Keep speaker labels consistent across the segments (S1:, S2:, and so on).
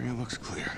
S1: Area looks clear.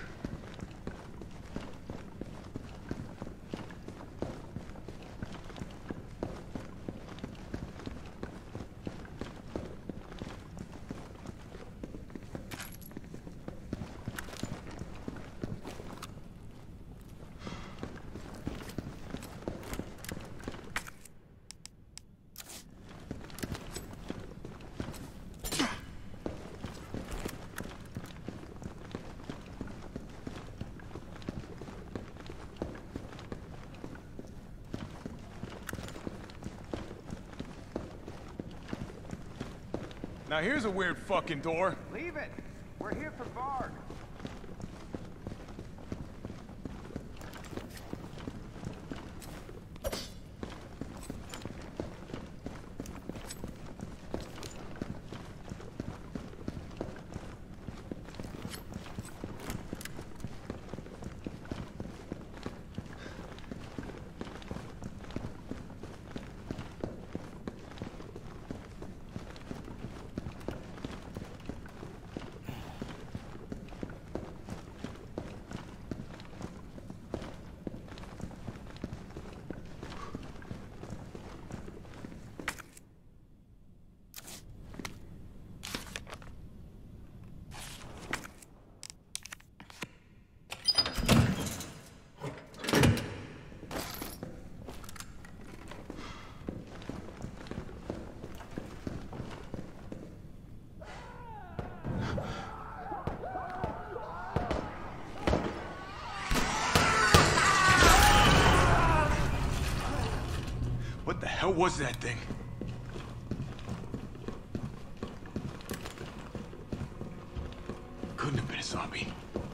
S2: Now here's a weird fucking door.
S3: Leave it. We're here for Varg.
S2: What the hell was that thing? Couldn't have been a zombie.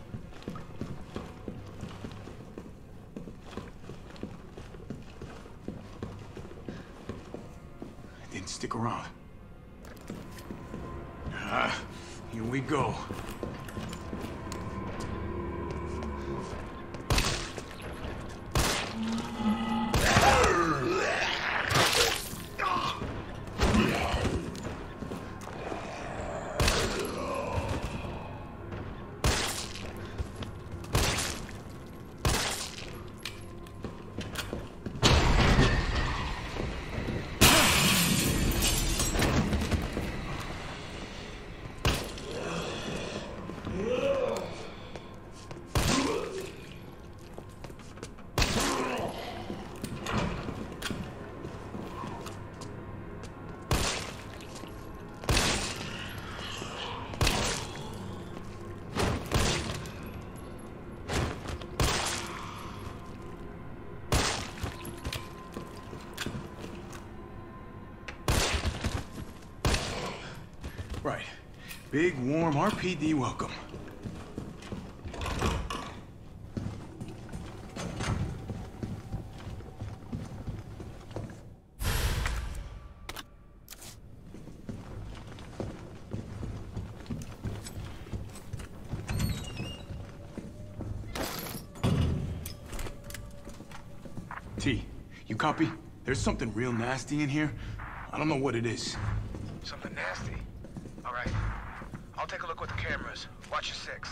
S2: It didn't stick around. Here we go. Right. Big, warm RPD welcome. T, you copy? There's something real nasty in here. I don't know what it is.
S3: Something nasty. All right. I'll take a look with the cameras. Watch your six.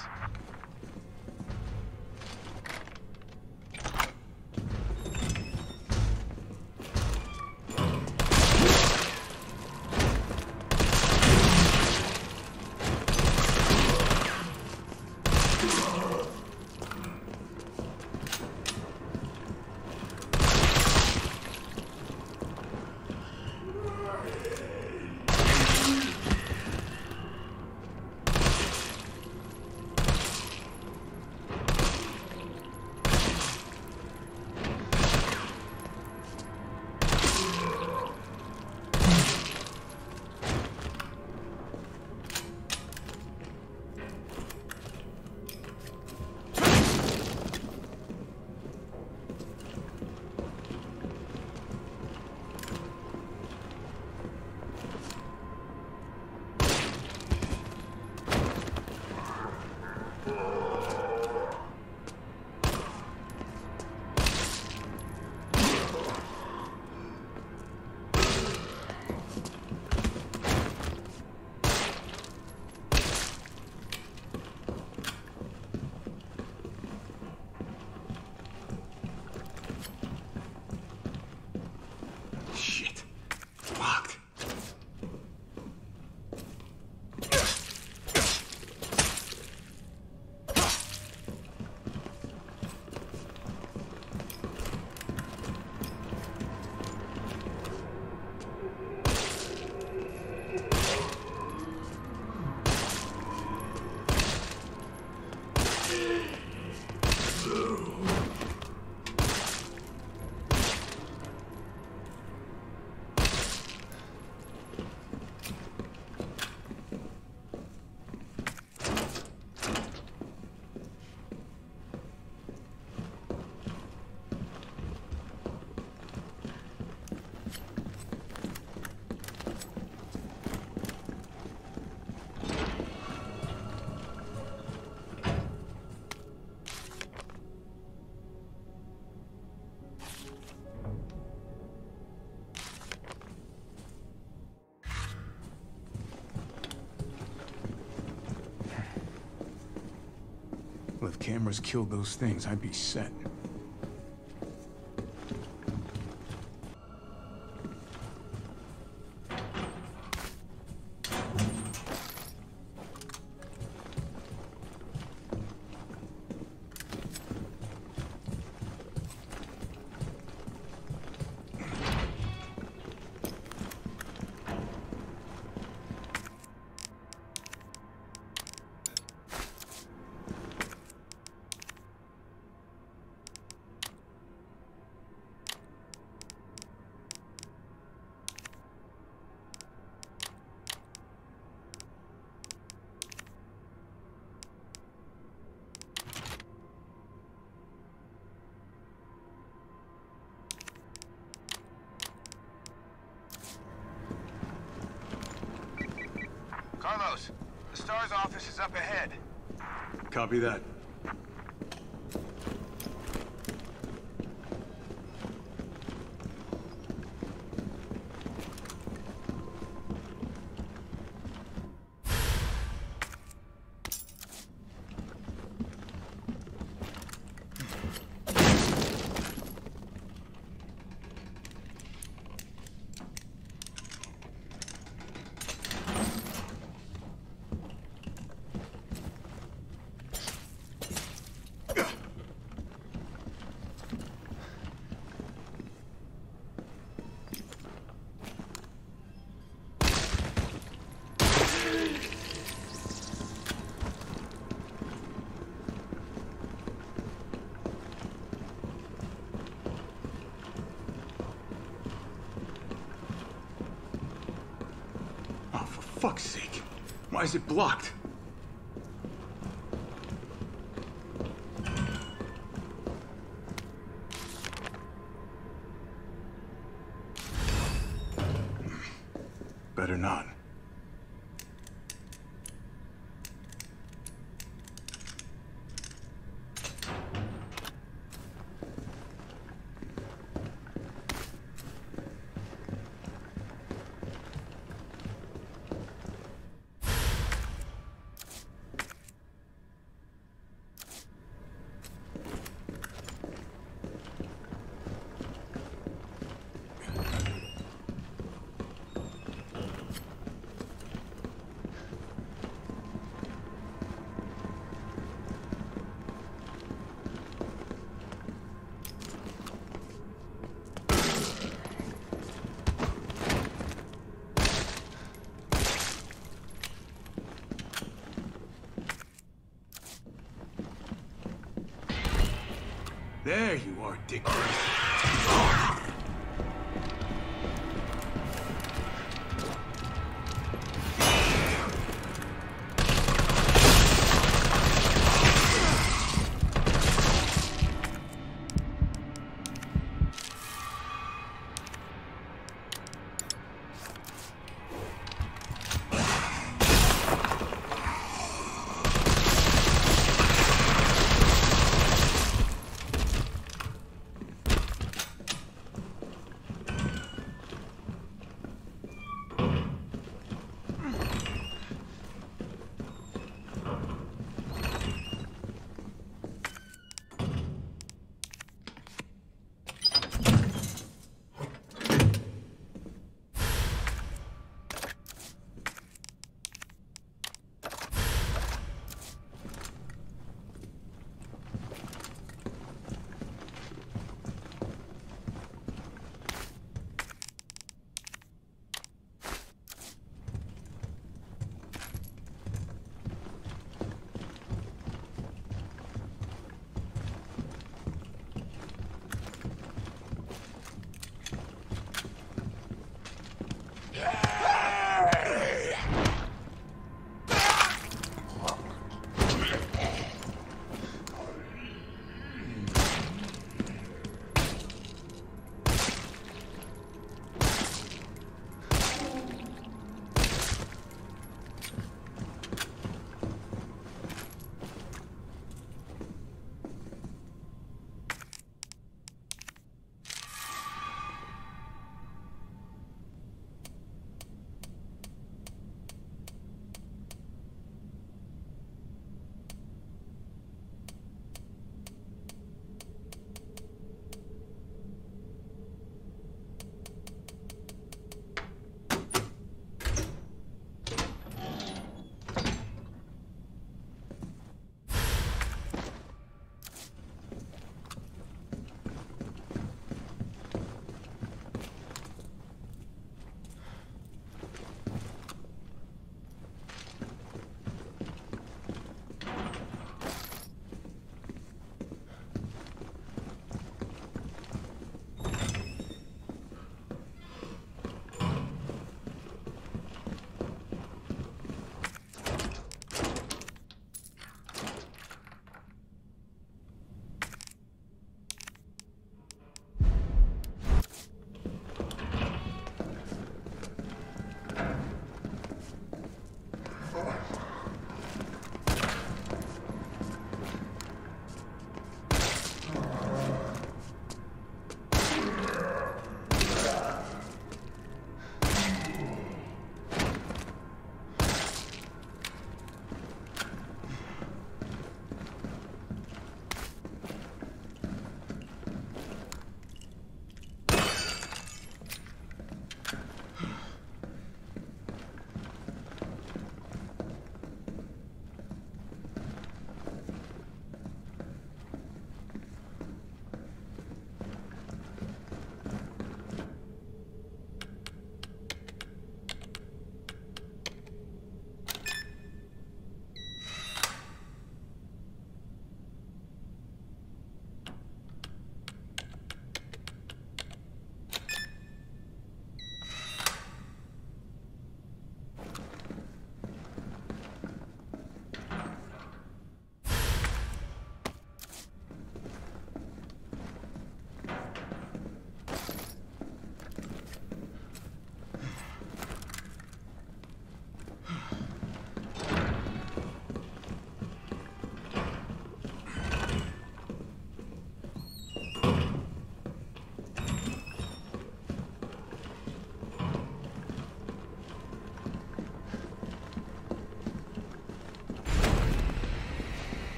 S2: Well, if cameras killed those things, I'd be set.
S3: Carlos, the STARS office is up ahead.
S2: Copy that. For fuck's sake. Why is it blocked? Better not. There you are, Dick.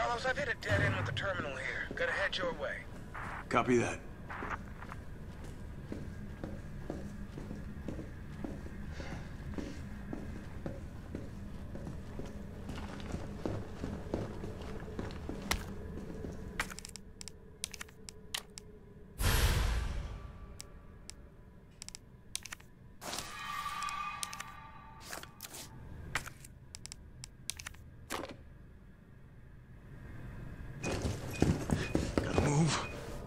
S3: Carlos, I've hit a dead end with the terminal here. Gotta head your way.
S2: Copy that. Gotta move.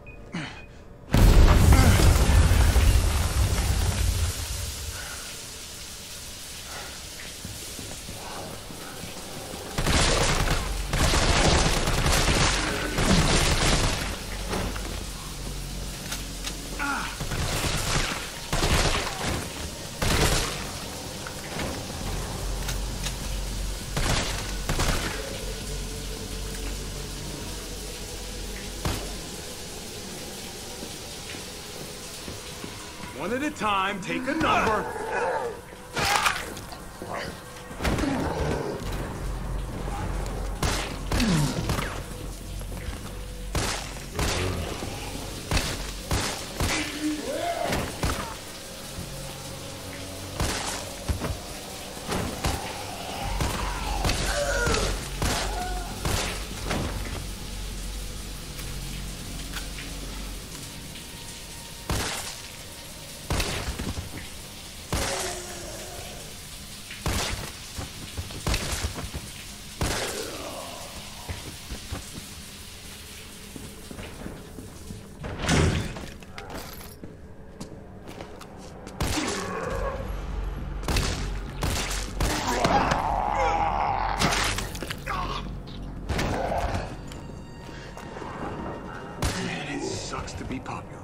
S2: One at a time, take a number. Sucks to be popular.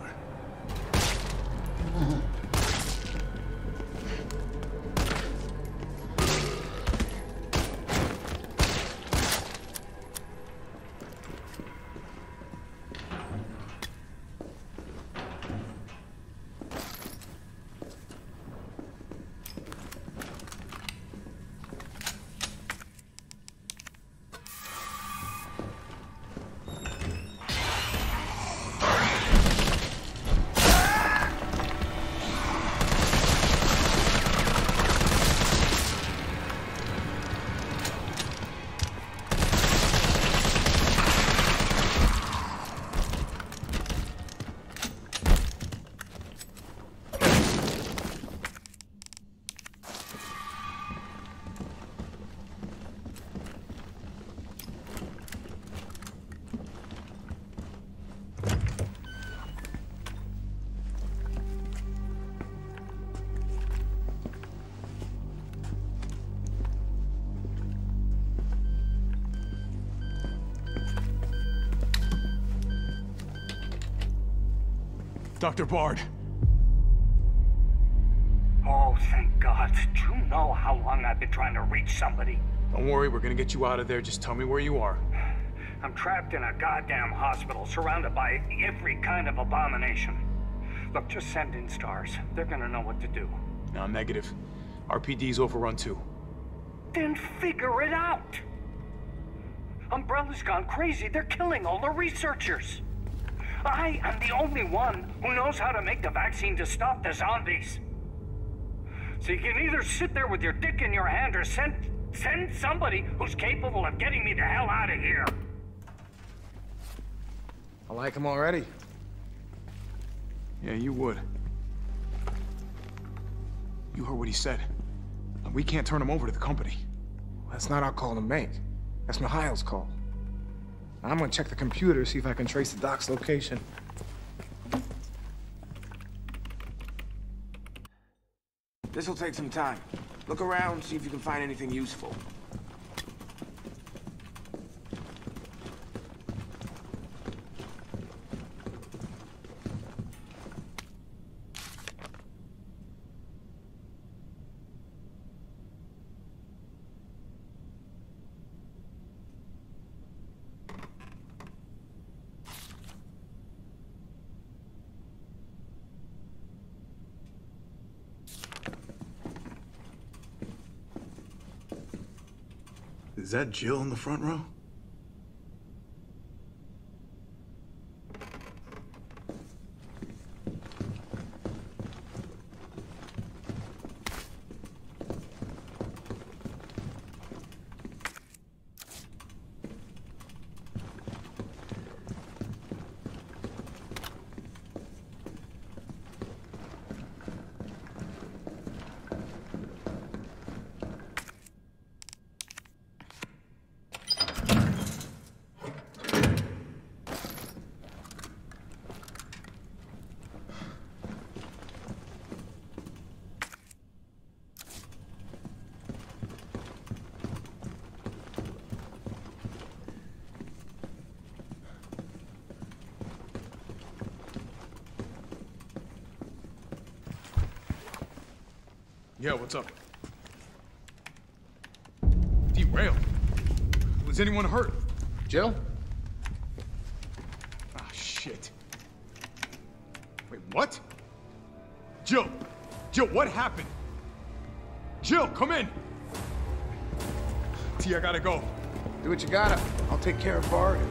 S2: Dr. Bard.
S1: Oh, thank God. Do you know how long I've been trying to reach somebody?
S2: Don't worry, we're gonna get you out of there. Just tell me where you are.
S1: I'm trapped in a goddamn hospital, surrounded by every kind of abomination. Look, just send in stars. They're gonna know what to do.
S2: No, negative. RPD's overrun too.
S1: Then figure it out! Umbrella's gone crazy. They're killing all the researchers. I am the only one who knows how to make the vaccine to stop the zombies. So you can either sit there with your dick in your hand or send somebody who's capable of getting me the hell out of here.
S4: I like him already.
S2: Yeah, you would. You heard what he said. We can't turn him over to the company.
S4: That's not our call to make. That's Mikhail's call. I'm gonna check the computer, see if I can trace the doc's location.
S5: This'll take some time. Look around, see if you can find anything useful.
S2: Is that Jill in the front row? Miguel, what's up? Derailed? Was anyone hurt?
S4: Jill?
S2: Ah, shit. Wait, what? Jill! Jill, what happened? Jill, come in! T, I gotta go.
S4: Do what you gotta. I'll take care of Bard.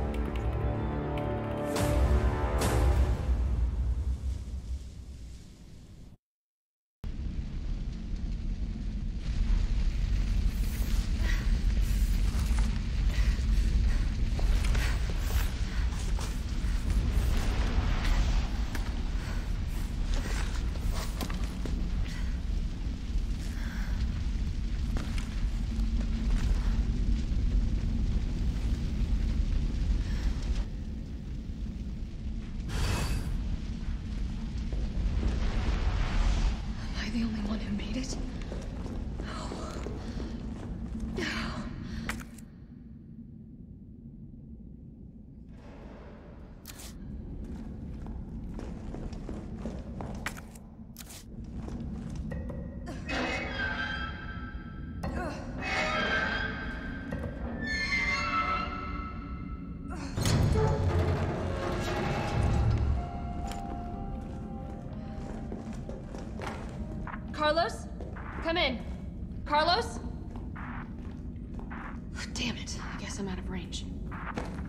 S6: The only one who made it? Carlos? Come in. Carlos? Damn it. I guess I'm out of range.